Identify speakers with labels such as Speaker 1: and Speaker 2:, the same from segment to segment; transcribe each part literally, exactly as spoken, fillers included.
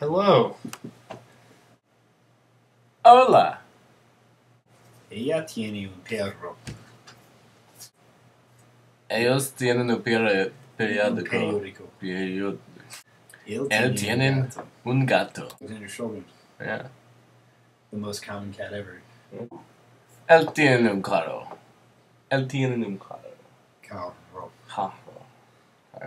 Speaker 1: Hello.
Speaker 2: Hola.
Speaker 1: Ella tiene un perro.
Speaker 2: Ellos tienen un peri periódico.
Speaker 1: Periódico.
Speaker 2: Periódico.
Speaker 1: Él
Speaker 2: Él
Speaker 1: tiene
Speaker 2: tiene
Speaker 1: un gato.
Speaker 2: un gato.
Speaker 1: Alexander Children.
Speaker 2: Yeah.
Speaker 1: The most common cat ever.
Speaker 2: Él tiene un carro. Él tiene un carro.
Speaker 1: Carro.
Speaker 2: Carro. Carro.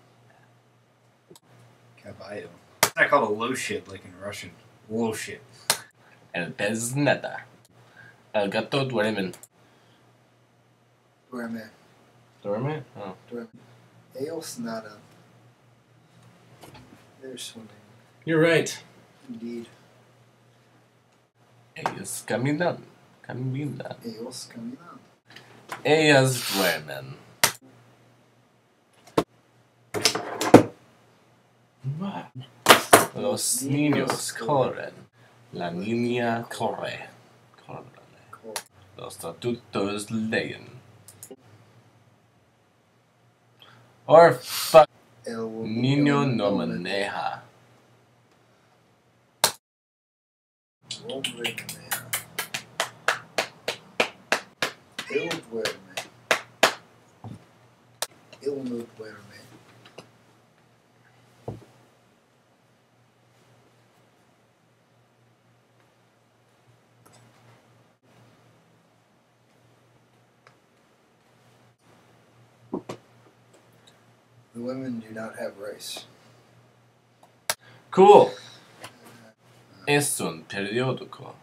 Speaker 1: Caballo. It's not called a low shit like in Russian. Low shit.
Speaker 2: El pez nada. El gato duerme.
Speaker 3: Duerme.
Speaker 2: Duerme? Oh.
Speaker 3: Duerme. Ellos nada. They're swimming.
Speaker 2: You're right.
Speaker 3: Indeed.
Speaker 2: Ellos caminan. Caminan.
Speaker 3: Ellos caminan.
Speaker 2: Ellas duermen. Los niños corren. La niña corre. Corre. Los adultos leen. Or fuck.
Speaker 3: El
Speaker 2: Niño no maneja.
Speaker 3: Hombre maneja. Él duerme. Él no duerme. The women do not have rice.
Speaker 2: Cool. Es un periódico.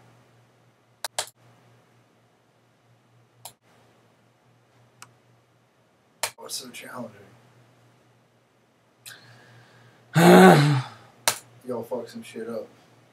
Speaker 3: What's so challenging? Y'all fuck some shit up.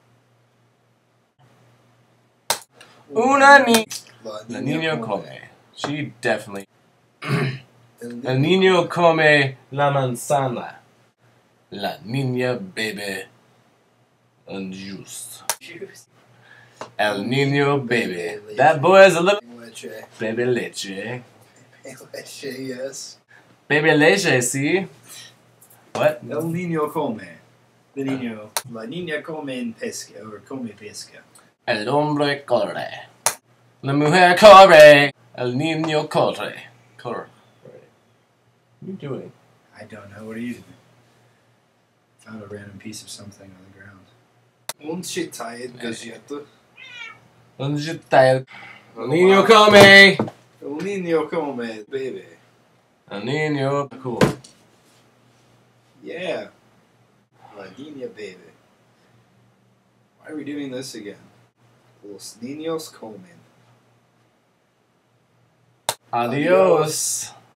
Speaker 2: Una ni.
Speaker 3: La
Speaker 2: La niña come. She definitely.
Speaker 3: El
Speaker 2: El niño come la manzana. La niña bebe un juice. El niño bebe. That boy is a little.
Speaker 3: Leche.
Speaker 2: Bebe leche.
Speaker 3: Leche, yes.
Speaker 2: Bebe leche, see? What?
Speaker 1: El niño come. The niño. La niña come en pesca or come pesca.
Speaker 2: El hombre corre. La mujer corre. El niño corre. Corre. What are you doing?
Speaker 1: I don't know. What are you doing? Found a random piece of something on the ground.
Speaker 3: Un chitayet gazeta.
Speaker 2: ¿Dónde está el el niño come?
Speaker 3: El niño come, baby.
Speaker 2: El niño. Cool.
Speaker 3: Yeah. La niña, baby. Why are we doing this again? Los niños comen.
Speaker 2: Adios.